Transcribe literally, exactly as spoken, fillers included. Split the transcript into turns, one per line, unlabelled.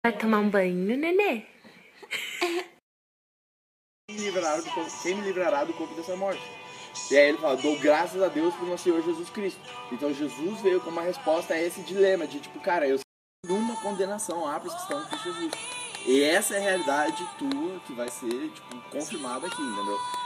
Vai tomar um banho, nenê?
Quem me livrará do corpo, quem me livrará do corpo dessa morte? E aí ele fala, dou graças a Deus por nosso Senhor Jesus Cristo. Então Jesus veio como uma resposta a esse dilema de tipo, cara, eu sou uma condenação há para os que estão em Cristo Jesus. E essa é a realidade tua que vai ser tipo, confirmada aqui, entendeu?